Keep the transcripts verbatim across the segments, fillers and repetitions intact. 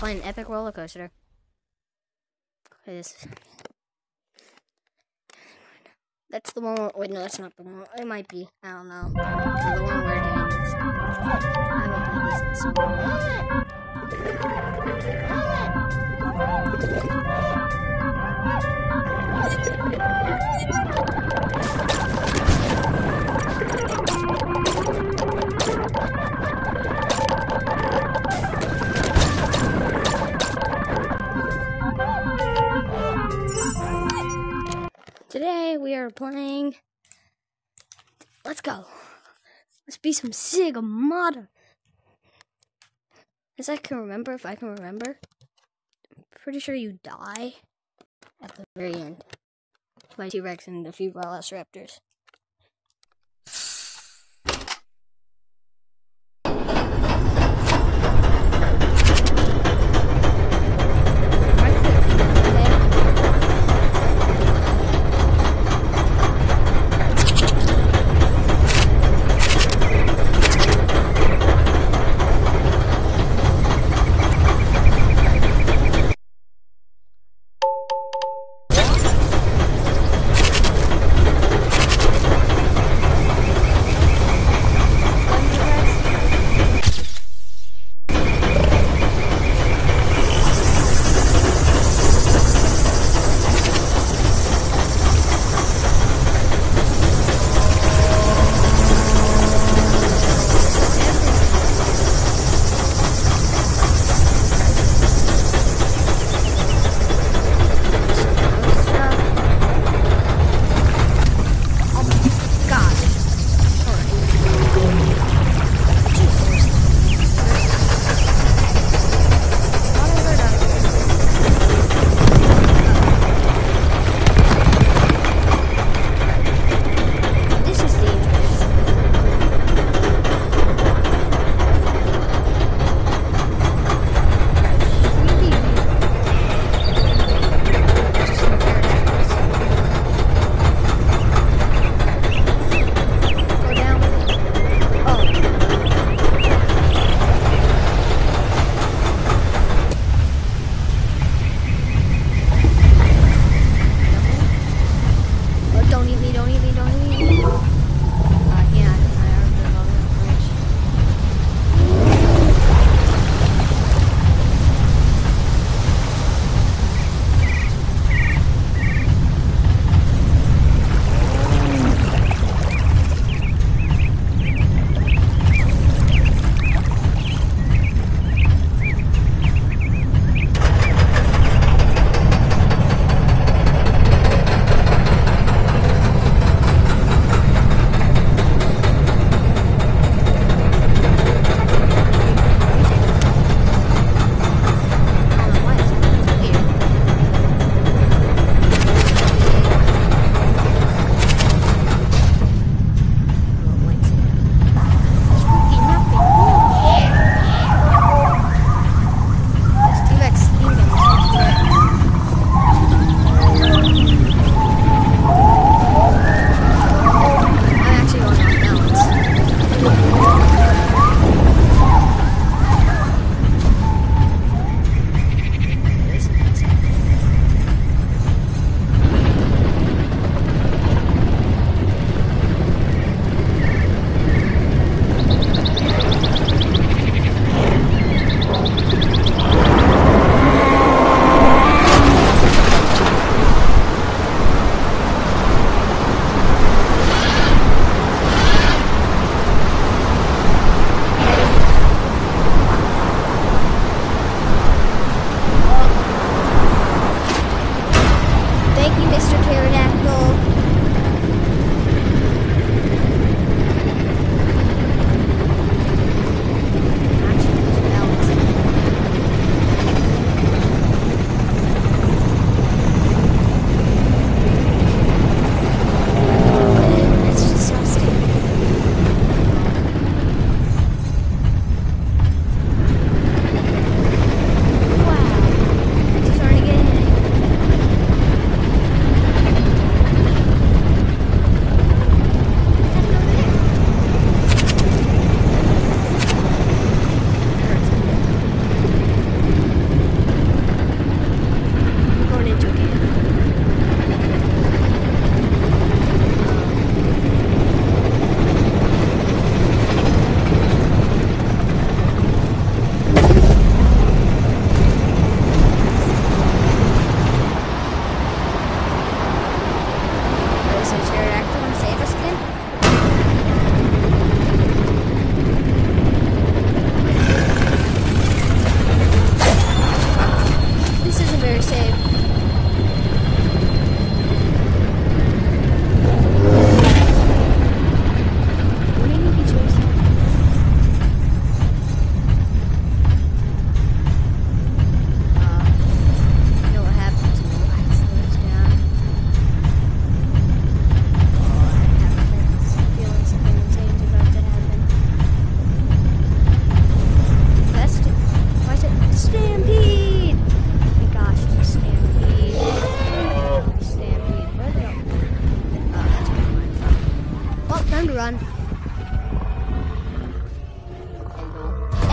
playing an epic roller coaster. It is. That's the one. Wait, no, that's not the one. It might be. I don't know. The one we're doing is. I haven't played this in so long. Today we are playing. Let's go. Let's be some Sig modder. As I can remember, if I can remember, I'm pretty sure you die at the very end by T-Rex and a few Velociraptors.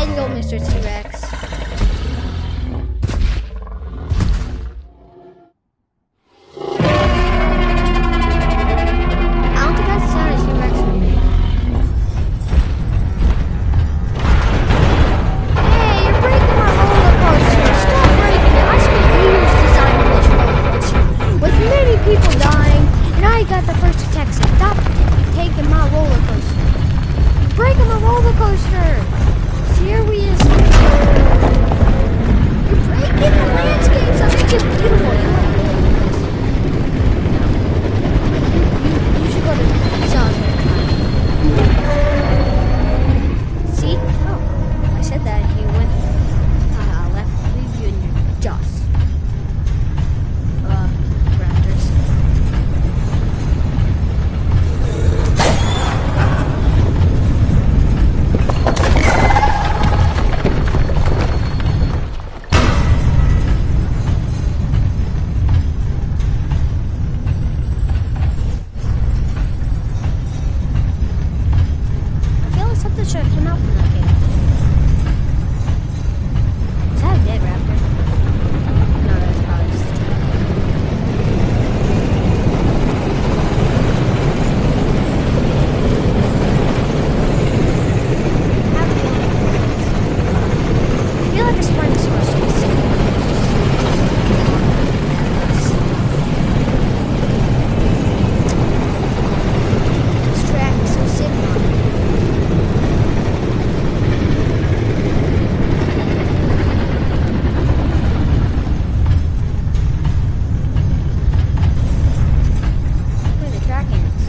can go, Mister T-Rex. I don't think that's the sound a T-Rex would make. Hey, you're breaking my roller coaster. Stop breaking it. I spent years designing this roller coaster, with many people dying, and I got the first attack. Stop taking my roller coaster. You're breaking my roller coaster. Serious. You're breaking the landscapes. I make it beautiful. You like You, you should go to the sun. See? Oh, I said that and he went uh, left, leave you in your dust. Uh, raptors. I feel like something should have come out from that cave. Is that a dead raptor? No, that's probably just I feel like a Spinosaurus is sitting there. This track is so sick on it. Where the track ends.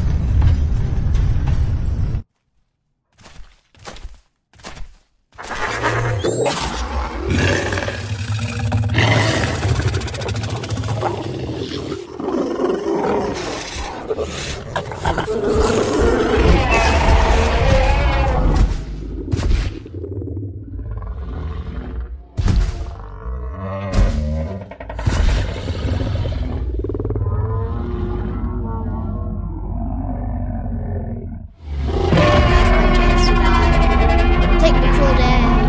That's my chance to die. Take me, cruel dad.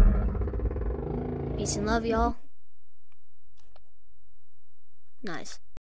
Peace and love, y'all. Nice.